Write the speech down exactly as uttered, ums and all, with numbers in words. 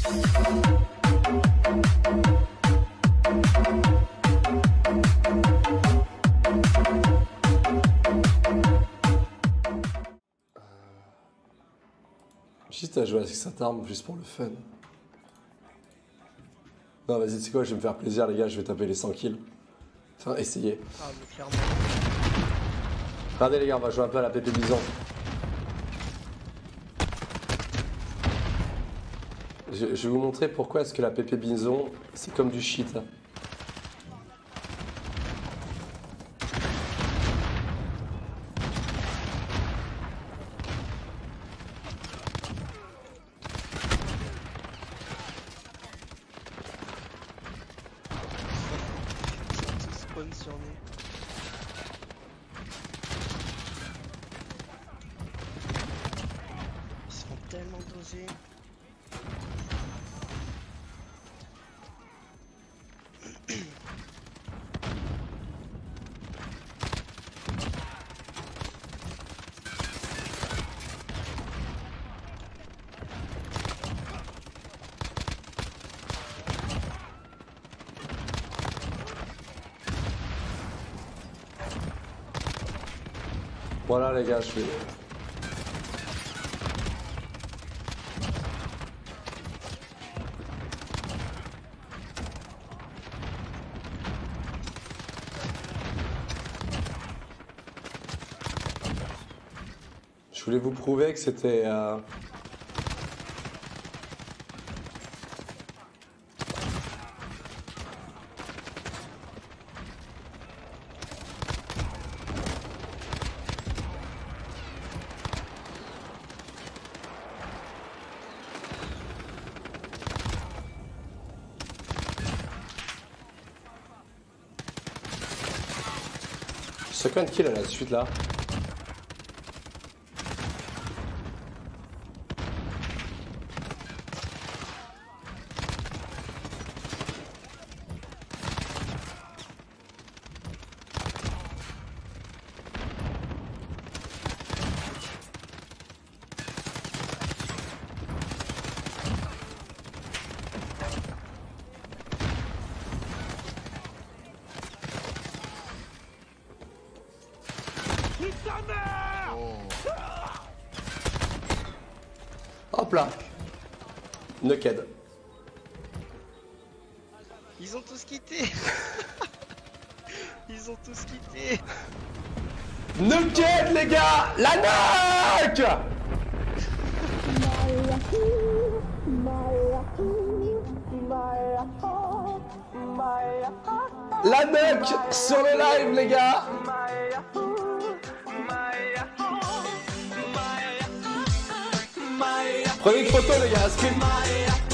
Juste à jouer avec cette arme, juste pour le fun. Non, vas-y, tu sais quoi, je vais me faire plaisir, les gars, je vais taper les cent kills. Enfin, essayer. Ah, mais clairement. Regardez, les gars, on va jouer un peu à la P P Bison. Je, je vais vous montrer pourquoi est-ce que la P P Bison, c'est comme du shit. Hein. Sur nous. Ils se font tellement doser. Voilà les gars, je suis... Je voulais vous prouver que c'était... Euh... Second kill à la suite là. Hop là. Naked. Ils ont tous quitté. Ils ont tous quitté. Naked les gars. La knock. La knock sur le live les gars. Prenez une photo les gars, screen.